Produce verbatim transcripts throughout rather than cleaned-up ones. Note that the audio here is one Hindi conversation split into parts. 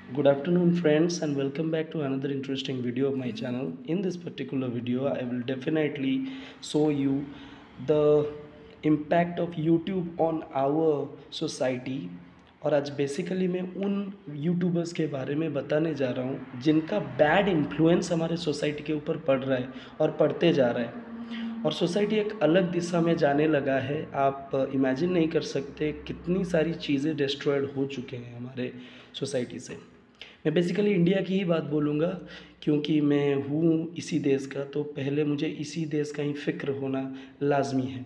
Good afternoon, friends, and welcome back to another interesting video of my channel. In this particular video, I will definitely show you the impact of YouTube on our society. और आज बेसिकली मैं उन यूट्यूबर्स के बारे में बताने जा रहा हूँ जिनका बैड इन्फ्लुएंस हमारे सोसाइटी के ऊपर पड़ रहा है और पड़ते जा रहा है, और सोसाइटी एक अलग दिशा में जाने लगा है। आप इमेजिन नहीं कर सकते कितनी सारी चीज़ें डिस्ट्रॉयड हो चुके हैं हमारे सोसाइटी से। मैं बेसिकली इंडिया की ही बात बोलूँगा क्योंकि मैं हूँ इसी देश का, तो पहले मुझे इसी देश का ही फ़िक्र होना लाजमी है।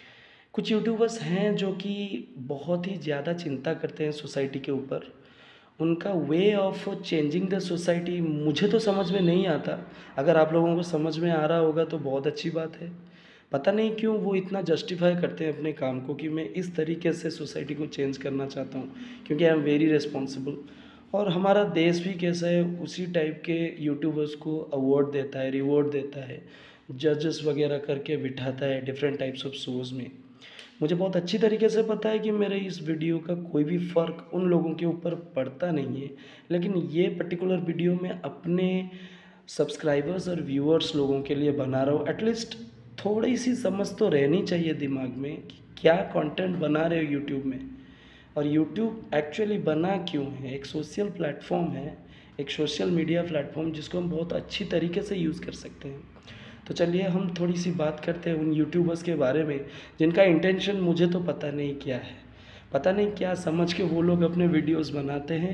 कुछ यूट्यूबर्स हैं जो कि बहुत ही ज़्यादा चिंता करते हैं सोसाइटी के ऊपर। उनका way of changing the society मुझे तो समझ में नहीं आता। अगर आप लोगों को समझ में आ रहा होगा तो बहुत अच्छी बात है। पता नहीं क्यों वो इतना जस्टिफाई करते हैं अपने काम को कि मैं इस तरीके से सोसाइटी को चेंज करना चाहता हूँ क्योंकि आई एम वेरी रिस्पॉन्सिबल। और हमारा देश भी कैसा है, उसी टाइप के यूट्यूबर्स को अवार्ड देता है, रिवॉर्ड देता है, जजेस वगैरह करके बिठाता है डिफरेंट टाइप्स ऑफ शोज़ में। मुझे बहुत अच्छी तरीके से पता है कि मेरे इस वीडियो का कोई भी फ़र्क उन लोगों के ऊपर पड़ता नहीं है, लेकिन ये पर्टिकुलर वीडियो मैं अपने सब्सक्राइबर्स और व्यूअर्स लोगों के लिए बना रहा हूँ। एटलीस्ट थोड़ी सी समझ तो रहनी चाहिए दिमाग में कि क्या कंटेंट बना रहे हो यूट्यूब में, और यूट्यूब एक्चुअली बना क्यों है। एक सोशल प्लेटफॉर्म है, एक सोशल मीडिया प्लेटफॉर्म जिसको हम बहुत अच्छी तरीके से यूज़ कर सकते हैं। तो चलिए हम थोड़ी सी बात करते हैं उन यूट्यूबर्स के बारे में जिनका इंटेंशन मुझे तो पता नहीं क्या है, पता नहीं क्या समझ के वो लोग अपने वीडियोस बनाते हैं।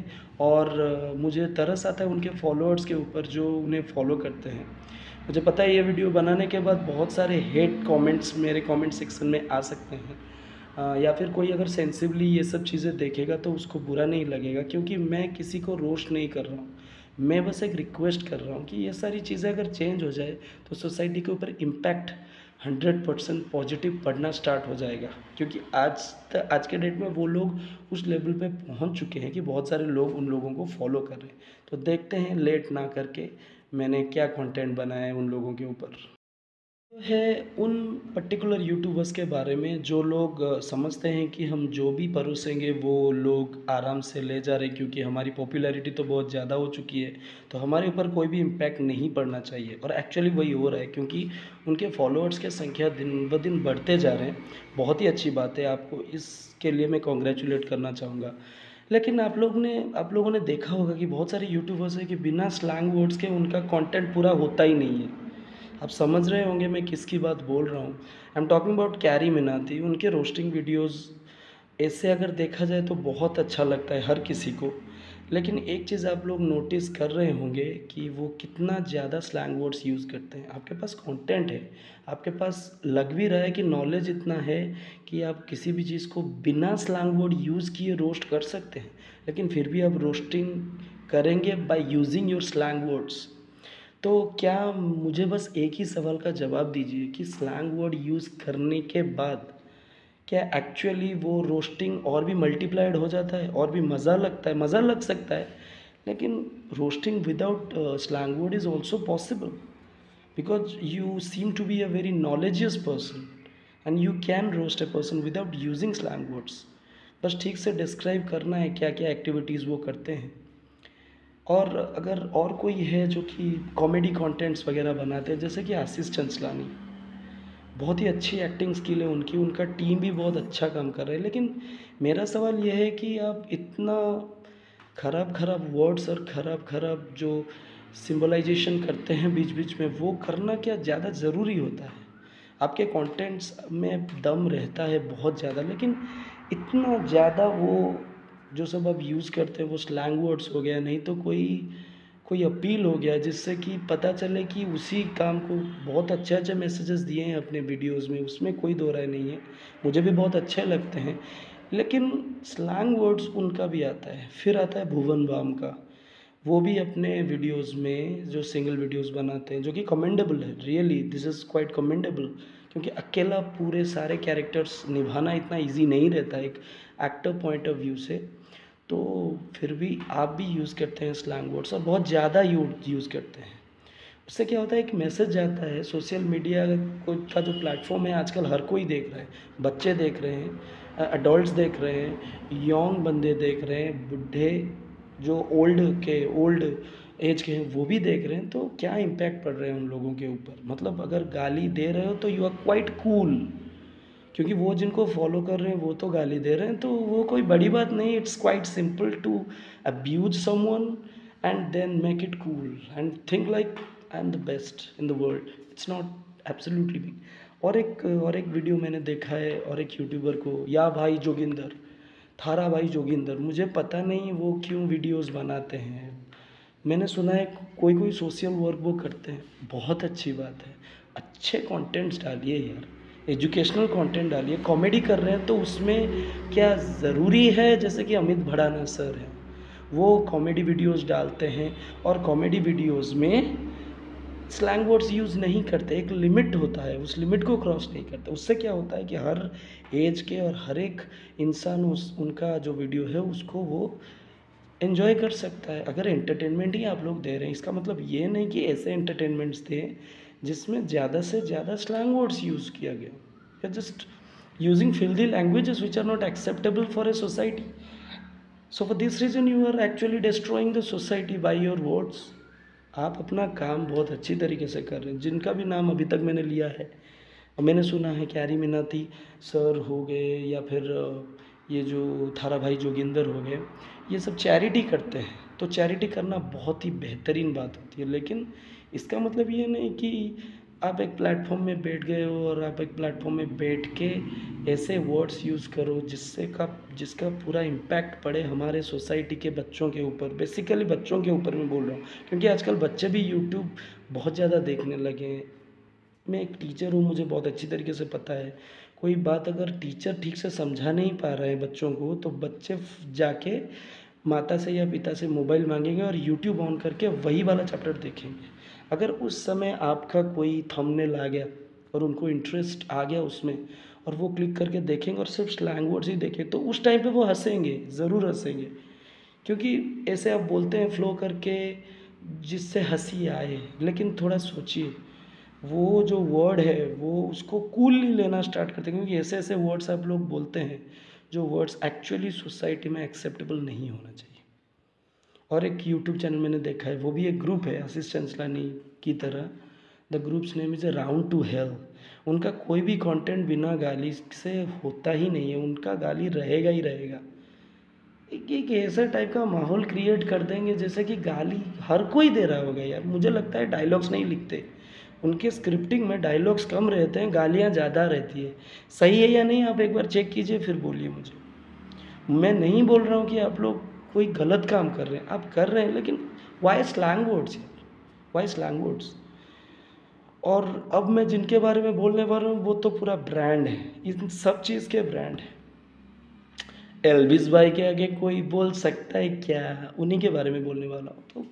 और मुझे तरस आता है उनके फॉलोअर्स के ऊपर जो उन्हें फॉलो करते हैं। मुझे पता है ये वीडियो बनाने के बाद बहुत सारे हेट कमेंट्स मेरे कमेंट सेक्शन में आ सकते हैं, आ, या फिर कोई अगर सेंसिबली ये सब चीज़ें देखेगा तो उसको बुरा नहीं लगेगा, क्योंकि मैं किसी को रोस्ट नहीं कर रहा हूँ। मैं बस एक रिक्वेस्ट कर रहा हूँ कि ये सारी चीज़ें अगर चेंज हो जाए तो सोसाइटी के ऊपर इम्पैक्ट हंड्रेड परसेंट पॉजिटिव पड़ना स्टार्ट हो जाएगा। क्योंकि आज तक आज के डेट में वो लोग उस लेवल पे पहुँच चुके हैं कि बहुत सारे लोग उन लोगों को फॉलो कर रहे हैं। तो देखते हैं लेट ना करके मैंने क्या कंटेंट बनाया है उन लोगों के ऊपर। है उन पर्टिकुलर यूट्यूबर्स के बारे में जो लोग अ, समझते हैं कि हम जो भी परोसेंगे वो लोग आराम से ले जा रहे हैं, क्योंकि हमारी पॉपुलैरिटी तो बहुत ज़्यादा हो चुकी है, तो हमारे ऊपर कोई भी इम्पैक्ट नहीं पड़ना चाहिए। और एक्चुअली वही हो रहा है क्योंकि उनके फॉलोअर्स की संख्या दिन ब दिन बढ़ते जा रहे हैं। बहुत ही अच्छी बात है, आपको इसके लिए मैं कॉन्ग्रेचुलेट करना चाहूँगा। लेकिन आप लोग ने आप लोगों ने देखा होगा कि बहुत सारे यूट्यूबर्स हैं कि बिना स्लैंग वर्ड्स के उनका कंटेंट पूरा होता ही नहीं है। आप समझ रहे होंगे मैं किसकी बात बोल रहा हूँ। I am talking about Carry Minati. उनके रोस्टिंग वीडियोज़ ऐसे अगर देखा जाए तो बहुत अच्छा लगता है हर किसी को। लेकिन एक चीज़ आप लोग नोटिस कर रहे होंगे कि वो कितना ज़्यादा स्लैंग वर्ड्स यूज़ करते हैं। आपके पास कंटेंट है, आपके पास लग भी रहा है कि नॉलेज इतना है कि आप किसी भी चीज़ को बिना स्लैंग वर्ड यूज़ किए रोस्ट कर सकते हैं, लेकिन फिर भी आप रोस्टिंग करेंगे by using your slang words. तो क्या मुझे बस एक ही सवाल का जवाब दीजिए कि स्लैंग वर्ड यूज़ करने के बाद क्या एक्चुअली वो रोस्टिंग और भी मल्टीप्लाइड हो जाता है और भी मज़ा लगता है? मज़ा लग सकता है, लेकिन roasting without slang word is also possible, because you seem to be a very knowledgeous person and you can roast a person without using slang words. बस ठीक से डिस्क्राइब करना है क्या क्या एक्टिविटीज़ वो करते हैं। और अगर और कोई है जो कि कॉमेडी कंटेंट्स वगैरह बनाते हैं, जैसे कि आशीष चंचलानी, बहुत ही अच्छी एक्टिंग स्किल है उनकी, उनका टीम भी बहुत अच्छा काम कर रहा है। लेकिन मेरा सवाल ये है कि आप इतना खराब खराब वर्ड्स और खराब खराब जो सिंबलाइजेशन करते हैं बीच बीच में, वो करना क्या ज़्यादा ज़रूरी होता है? आपके कंटेंट्स में दम रहता है बहुत ज़्यादा, लेकिन इतना ज़्यादा वो जो सब आप यूज़ करते हैं वो स्लैंग वर्ड्स हो गया, नहीं तो कोई कोई अपील हो गया जिससे कि पता चले कि उसी काम को बहुत अच्छे अच्छे मैसेजेस दिए हैं अपने वीडियोज़ में, उसमें कोई दो राय नहीं है। मुझे भी बहुत अच्छे लगते हैं, लेकिन स्लैंग वर्ड्स उनका भी आता है। फिर आता है भुवन बाम का, वो भी अपने वीडियोज़ में जो सिंगल वीडियोज़ बनाते हैं, जो कि कमेंडेबल है, really this is quite commendable. क्योंकि अकेला पूरे सारे कैरेक्टर्स निभाना इतना ईज़ी नहीं रहता एक एक्टर पॉइंट ऑफ व्यू से। तो फिर भी आप भी यूज़ करते हैं स्लैंग वर्ड्स और बहुत ज़्यादा यूज यूज़ करते हैं। उससे क्या होता है, एक मैसेज जाता है। सोशल मीडिया को का जो प्लेटफॉर्म है आजकल हर कोई देख रहा है, बच्चे देख रहे हैं, अडल्ट्स देख रहे हैं, यंग बंदे देख रहे हैं, बूढ़े जो ओल्ड के ओल्ड एज के हैं वो भी देख रहे हैं, तो क्या इम्पैक्ट पड़ रहे हैं उन लोगों के ऊपर। मतलब अगर गाली दे रहे हो तो यू आर क्वाइट कूल, क्योंकि वो जिनको फॉलो कर रहे हैं वो तो गाली दे रहे हैं, तो वो कोई बड़ी बात नहीं। It's quite simple to abuse someone and then make it cool and think like I am the best in the world. It's not absolutely big. और एक और एक वीडियो मैंने देखा है और एक यूट्यूबर को, या भाई जोगिंदर, थारा भाई जोगिंदर, मुझे पता नहीं वो क्यों वीडियोस बनाते हैं। मैंने सुना है कोई कोई सोशल वर्क वो करते हैं, बहुत अच्छी बात है। अच्छे कंटेंट्स डालिए यार, एजुकेशनल कंटेंट डालिए। कॉमेडी कर रहे हैं तो उसमें क्या ज़रूरी है, जैसे कि अमित भड़ाना सर हैं, वो कॉमेडी वीडियोस डालते हैं और कॉमेडी वीडियोस में स्लैंग वर्ड्स यूज़ नहीं करते। एक लिमिट होता है, उस लिमिट को क्रॉस नहीं करते। उससे क्या होता है कि हर एज के और हर एक इंसान उस उनका जो वीडियो है उसको वो एन्जॉय कर सकता है। अगर एंटरटेनमेंट ही आप लोग दे रहे हैं, इसका मतलब ये नहीं कि ऐसे एंटरटेनमेंट्स दें जिसमें ज़्यादा से ज़्यादा स्लैंग वर्ड्स यूज़ किया गया, या just using filthy languages which are not acceptable for a society. So for this reason you are actually destroying the society by your words. आप अपना काम बहुत अच्छी तरीके से कर रहे हैं। जिनका भी नाम अभी तक मैंने लिया है, और मैंने सुना है कैरी मिनाती सर हो गए, या फिर ये जो थारा भाई जोगिंदर हो गए, ये सब चैरिटी करते हैं। तो चैरिटी करना बहुत ही बेहतरीन बात होती है, लेकिन इसका मतलब ये नहीं कि आप एक प्लेटफॉर्म में बैठ गए हो और आप एक प्लेटफॉर्म में बैठ के ऐसे वर्ड्स यूज़ करो जिससे का जिसका पूरा इम्पैक्ट पड़े हमारे सोसाइटी के बच्चों के ऊपर। बेसिकली बच्चों के ऊपर मैं बोल रहा हूँ, क्योंकि आजकल बच्चे भी यूट्यूब बहुत ज़्यादा देखने लगे हैं। मैं एक टीचर हूँ, मुझे बहुत अच्छी तरीके से पता है, कोई बात अगर टीचर ठीक से समझा नहीं पा रहे हैं बच्चों को, तो बच्चे जाके माता से या पिता से मोबाइल मांगेंगे और यूट्यूब ऑन करके वही वाला चैप्टर देखेंगे। अगर उस समय आपका कोई थंबनेल आ गया और उनको इंटरेस्ट आ गया उसमें, और वो क्लिक करके देखेंगे और सिर्फ स्लैंग वर्ड्स ही देखें, तो उस टाइम पे वो हंसेंगे, ज़रूर हंसेंगे, क्योंकि ऐसे आप बोलते हैं फ्लो करके जिससे हंसी आए। लेकिन थोड़ा सोचिए, वो जो वर्ड है वो उसको कूलली लेना स्टार्ट करते हैं, क्योंकि ऐसे ऐसे वर्ड्स आप लोग बोलते हैं जो वर्ड्स एक्चुअली सोसाइटी में एक्सेप्टेबल नहीं होना चाहिए। और एक यूट्यूब चैनल मैंने देखा है, वो भी एक ग्रुप है आशीष चंचलानी की तरह। The group's name is a round to hell. उनका कोई भी कंटेंट बिना गाली से होता ही नहीं है, उनका गाली रहेगा ही रहेगा। एक एक ऐसा टाइप का माहौल क्रिएट कर देंगे जैसे कि गाली हर कोई दे रहा होगा यार। मुझे लगता है डायलॉग्स नहीं लिखते, उनके स्क्रिप्टिंग में डायलॉग्स कम रहते हैं, गालियाँ ज़्यादा रहती है। सही है या नहीं, आप एक बार चेक कीजिए फिर बोलिए मुझे। मैं नहीं बोल रहा हूँ कि आप लोग कोई गलत काम कर रहे हैं, आप कर रहे हैं, लेकिन वाई स्लैंग वर्ड्स यार, वाई स्लैंग वर्ड्स। और अब मैं जिनके बारे में बोलने वाला हूँ वो तो पूरा ब्रांड है, इन सब चीज़ के ब्रांड है। एल्विस भाई के आगे कोई बोल सकता है क्या, उन्हीं के बारे में बोलने वाला हूँ। तो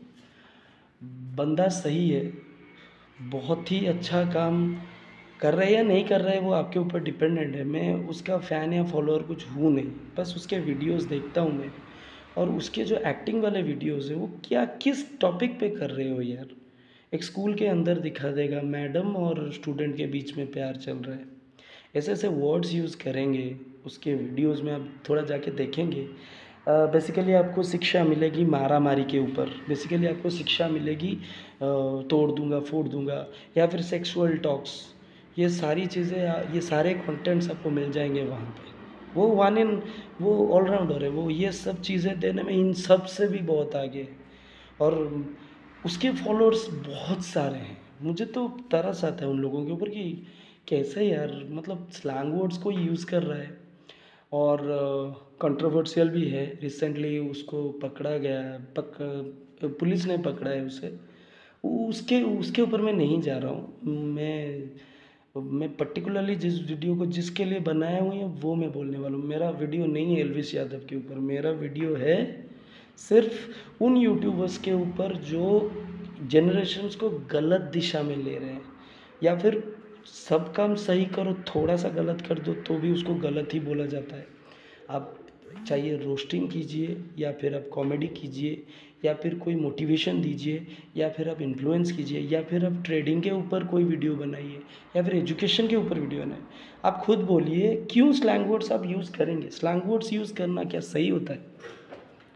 बंदा सही है, बहुत ही अच्छा काम कर रहा है या नहीं कर रहा है वो आपके ऊपर डिपेंडेंट है। मैं उसका फ़ैन या फॉलोअर कुछ हूँ नहीं, बस उसके वीडियोस देखता हूँ मैं। और उसके जो एक्टिंग वाले वीडियोस हैं वो क्या किस टॉपिक पे कर रहे हो यार। एक स्कूल के अंदर दिखा देगा मैडम और स्टूडेंट के बीच में प्यार चल रहा है, ऐसे ऐसे वर्ड्स यूज़ करेंगे उसके वीडियोस में। आप थोड़ा जाके देखेंगे, बेसिकली आपको शिक्षा मिलेगी मारा मारी के ऊपर, बेसिकली आपको शिक्षा मिलेगी तोड़ दूंगा फोड़ दूंगा, या फिर सेक्सुअल टॉक्स, ये सारी चीज़ें, ये सारे कंटेंट्स आपको मिल जाएंगे वहाँ पे। वो वन इन वो ऑलराउंडर है, वो ये सब चीज़ें देने में इन सब से भी बहुत आगे है। और उसके फॉलोअर्स बहुत सारे हैं। मुझे तो तरस आता है उन लोगों के ऊपर कि कैसे यार, मतलब स्लैंग वर्ड्स को यूज़ कर रहा है। और कंट्रोवर्शियल भी है, रिसेंटली उसको पकड़ा गया, पक पुलिस ने पकड़ा है उसे। उसके उसके ऊपर मैं नहीं जा रहा हूँ, मैं मैं पर्टिकुलरली जिस वीडियो को जिसके लिए बनाया हुई है वो मैं बोलने वाला हूँ। मेरा वीडियो नहीं है एल्विस यादव के ऊपर, मेरा वीडियो है सिर्फ उन यूट्यूबर्स के ऊपर जो जनरेशन्स को गलत दिशा में ले रहे हैं, या फिर सब काम सही करो थोड़ा सा गलत कर दो तो भी उसको गलत ही बोला जाता है। आप चाहिए रोस्टिंग कीजिए, या फिर आप कॉमेडी कीजिए, या फिर कोई मोटिवेशन दीजिए, या फिर आप इन्फ्लुएंस कीजिए, या फिर आप ट्रेडिंग के ऊपर कोई वीडियो बनाइए, या फिर एजुकेशन के ऊपर वीडियो बनाइए। आप खुद बोलिए क्यों स्लैंग वर्ड्स आप यूज़ करेंगे। स्लैंग वर्ड्स यूज़ करना क्या सही होता है?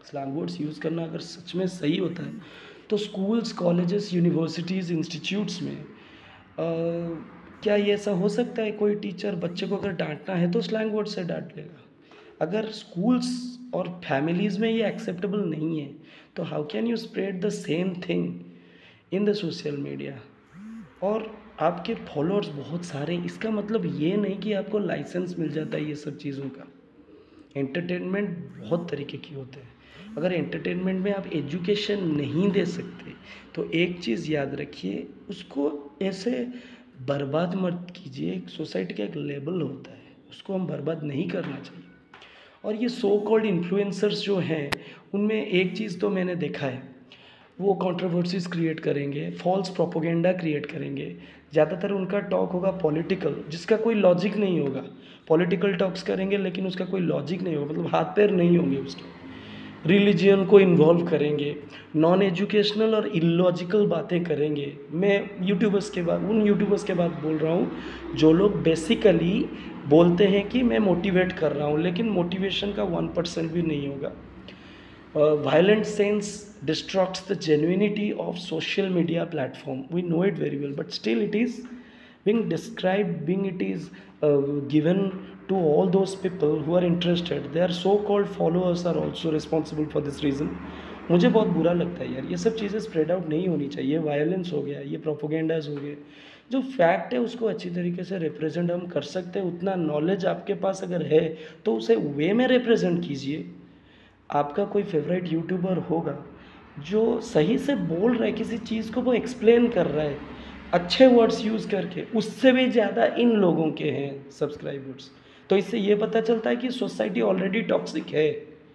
स्लैंग वर्ड्स यूज़ करना अगर सच में सही होता है तो स्कूल्स, कॉलेजेस, यूनिवर्सिटीज़, इंस्टीट्यूट्स में अ, क्या ये ऐसा हो सकता है कोई टीचर बच्चे को अगर डांटना है तो स्लैंग वर्ड से डांट लेगा? अगर स्कूल्स और फैमिलीज़ में ये एक्सेप्टेबल नहीं है तो how can you spread the same thing in the social media? और आपके फॉलोअर्स बहुत सारे हैं, इसका मतलब ये नहीं कि आपको लाइसेंस मिल जाता है ये सब चीज़ों का। एंटरटेनमेंट बहुत तरीके के होते हैं। अगर एंटरटेनमेंट में आप एजुकेशन नहीं दे सकते तो एक चीज़ याद रखिए, उसको ऐसे बर्बाद मत कीजिए। एक सोसाइटी का एक लेवल होता है, उसको हम बर्बाद नहीं करना चाहिए। और ये सो कॉल्ड इन्फ्लुएंसर्स जो हैं उनमें एक चीज़ तो मैंने देखा है, वो कंट्रोवर्सीज़ क्रिएट करेंगे, फॉल्स प्रोपोगेंडा क्रिएट करेंगे। ज़्यादातर उनका टॉक होगा पॉलिटिकल, जिसका कोई लॉजिक नहीं होगा। पॉलिटिकल टॉक्स करेंगे लेकिन उसका कोई लॉजिक नहीं होगा, मतलब हाथ पैर नहीं होंगे उसके। रिलीजियन को इन्वॉल्व करेंगे, नॉन एजुकेशनल और इलॉजिकल बातें करेंगे। मैं यूट्यूबर्स के बाद उन यूट्यूबर्स के बाद बोल रहा हूँ जो लोग बेसिकली बोलते हैं कि मैं मोटिवेट कर रहा हूँ, लेकिन मोटिवेशन का वन परसेंट भी नहीं होगा। Uh, violent sense destructs the genuinity of social media platform. We know it very well, but still it is being described, being it is uh, given to all those people who are interested. Their so-called followers are also responsible for this reason. मुझे बहुत बुरा लगता है यार, ये सब चीज़ें स्प्रेड आउट नहीं होनी चाहिए। वायलेंस हो गया, ये प्रोपोगेंडाज हो गए। जो फैक्ट है उसको अच्छी तरीके से रिप्रेजेंट हम कर सकते हैं। उतना नॉलेज आपके पास अगर है तो उसे वे में रिप्रेजेंट कीजिए। आपका कोई फेवरेट यूट्यूबर होगा जो सही से बोल रहा है किसी चीज़ को, वो एक्सप्लेन कर रहा है अच्छे वर्ड्स यूज़ करके, उससे भी ज़्यादा इन लोगों के हैं सब्सक्राइबर्स। तो इससे ये पता चलता है कि सोसाइटी ऑलरेडी टॉक्सिक है।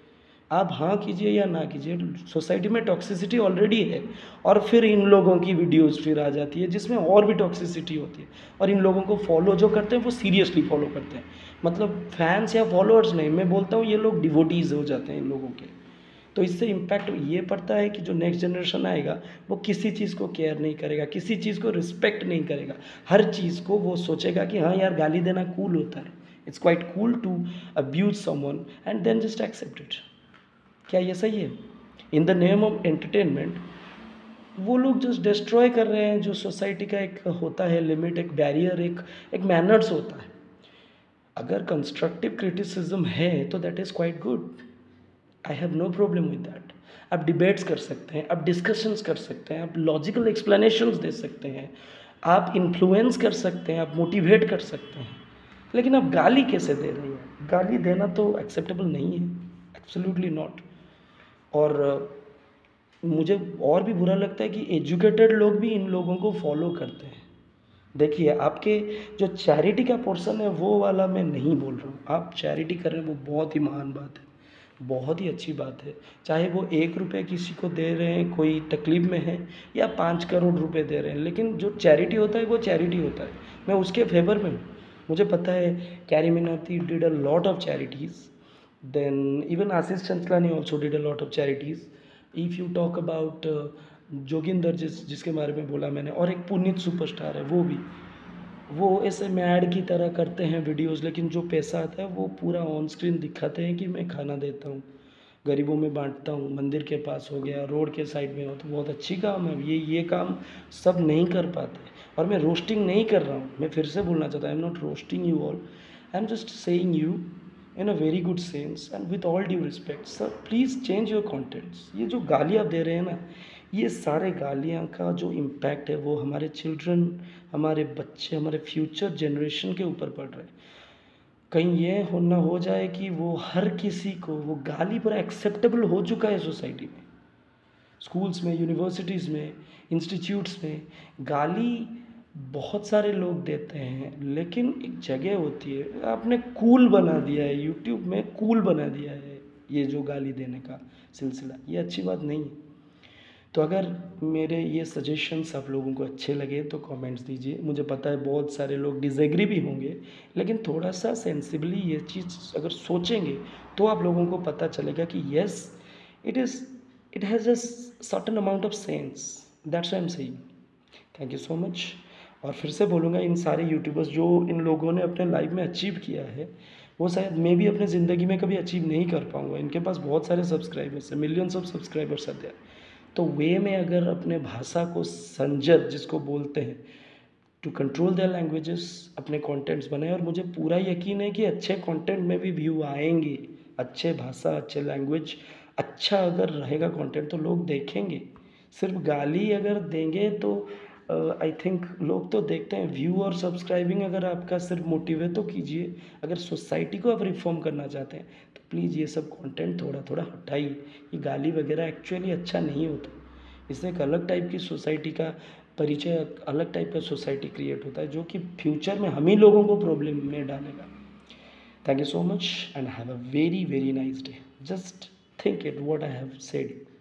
आप हाँ कीजिए या ना कीजिए, सोसाइटी में टॉक्सिसिटी ऑलरेडी है। और फिर इन लोगों की वीडियोस फिर आ जाती है जिसमें और भी टॉक्सिसिटी होती है। और इन लोगों को फॉलो जो करते हैं वो सीरियसली फॉलो करते हैं, मतलब फैंस या फॉलोअर्स नहीं, मैं बोलता हूँ ये लोग डिवोटीज़ हो जाते हैं इन लोगों के। तो इससे इम्पैक्ट ये पड़ता है कि जो नेक्स्ट जनरेशन आएगा वो किसी चीज़ को केयर नहीं करेगा, किसी चीज़ को रिस्पेक्ट नहीं करेगा। हर चीज़ को वो सोचेगा कि हाँ यार गाली देना कूल होता है, it's quite cool to abuse someone and then just accept it. क्या ये सही है? In the name of entertainment वो लोग जस्ट डिस्ट्रॉय कर रहे हैं जो सोसाइटी का एक होता है लिमिट, एक बैरियर, एक एक मैनर्स होता है। अगर कंस्ट्रक्टिव क्रिटिसिज्म है तो that is quite good, I have no problem with that. आप डिबेट्स कर सकते हैं, आप डिस्कशंस कर सकते हैं, आप लॉजिकल एक्सप्लेनेशंस दे सकते हैं, आप इन्फ्लुएंस कर सकते हैं, आप मोटिवेट कर सकते हैं। लेकिन आप गाली कैसे दे रही हैं? गाली देना तो एक्सेप्टेबल नहीं है, एब्सोल्युटली नॉट। और मुझे और भी बुरा लगता है कि एजुकेटेड लोग भी इन लोगों को फॉलो करते हैं। देखिए, आपके जो चैरिटी का पोर्शन है वो वाला मैं नहीं बोल रहा हूँ। आप चैरिटी कर रहे हैं वो बहुत ही महान बात है, बहुत ही अच्छी बात है। चाहे वो एक रुपये किसी को दे रहे हैं, कोई तकलीफ़ में है, या पाँच करोड़ रुपए दे रहे हैं, लेकिन जो चैरिटी होता है वो चैरिटी होता है। मैं उसके फेवर में हूँ। मुझे पता है Carry Minati did a lot of charities, then even Ashish Chanchlani also did a lot of charities. If you talk about uh, Joginder जिस जिसके बारे में बोला मैंने, और एक पुनीत सुपरस्टार है, वो भी वो ऐसे मैड की तरह करते हैं वीडियोस, लेकिन जो पैसा आता है वो पूरा ऑन स्क्रीन दिखाते हैं कि मैं खाना देता हूँ, गरीबों में बांटता हूँ, मंदिर के पास हो गया, रोड के साइड में हो, तो बहुत अच्छी काम है ये। ये काम सब नहीं कर पाते। और मैं रोस्टिंग नहीं कर रहा हूँ, मैं फिर से बोलना चाहता हूँ, I am not roasting you all, I am just saying you in a very good sense and with all due respect sir, please change your contents. ये जो गालियाँ दे रहे हैं ना, ये सारे गालियाँ का जो इम्पैक्ट है वो हमारे चिल्ड्रन, हमारे बच्चे, हमारे फ्यूचर जनरेशन के ऊपर पड़ रहा है। कहीं ये हो ना हो जाए कि वो हर किसी को वो गाली पूरा एक्सेप्टेबल हो चुका है सोसाइटी में, स्कूल्स में, यूनिवर्सिटीज़ में, इंस्टीट्यूट्स में गाली बहुत सारे लोग देते हैं, लेकिन एक जगह होती है। आपने कूल बना दिया है, यूट्यूब में कूल बना दिया है ये जो गाली देने का सिलसिला, ये अच्छी बात नहीं है। तो अगर मेरे ये सजेशंस आप लोगों को अच्छे लगे तो कमेंट्स दीजिए। मुझे पता है बहुत सारे लोग डिसएग्री भी होंगे, लेकिन थोड़ा सा सेंसिबली ये चीज़ अगर सोचेंगे तो आप लोगों को पता चलेगा कि yes, it is it has a certain amount of sense, that's why I am saying. Thank you so much. और फिर से बोलूँगा, इन सारे यूट्यूबर्स जो इन लोगों ने अपने लाइफ में अचीव किया है, वो शायद मैं भी अपने ज़िंदगी में कभी अचीव नहीं कर पाऊँगा। इनके पास बहुत सारे सब्सक्राइबर्स हैं, millions of subscribers are there. तो वे में अगर अपने भाषा को संजत जिसको बोलते हैं, टू कंट्रोल देयर लैंग्वेजेस, अपने कंटेंट्स बनाएं। और मुझे पूरा यकीन है कि अच्छे कंटेंट में भी व्यू आएंगे। अच्छे भाषा, अच्छे लैंग्वेज, अच्छा अगर रहेगा कंटेंट तो लोग देखेंगे। सिर्फ गाली अगर देंगे तो आई थिंक लोग तो देखते हैं। व्यू और सब्सक्राइबिंग अगर आपका सिर्फ मोटिव है तो कीजिए। अगर सोसाइटी को आप रिफॉर्म करना चाहते हैं तो प्लीज़ ये सब कंटेंट थोड़ा थोड़ा हटाइए। ये गाली वगैरह एक्चुअली अच्छा नहीं होता। इससे एक अलग टाइप की सोसाइटी का परिचय, अलग टाइप का सोसाइटी क्रिएट होता है जो कि फ्यूचर में हम ही लोगों को प्रॉब्लम में डालेगा। Thank you so much and have a very very nice day. Just think it what I have said.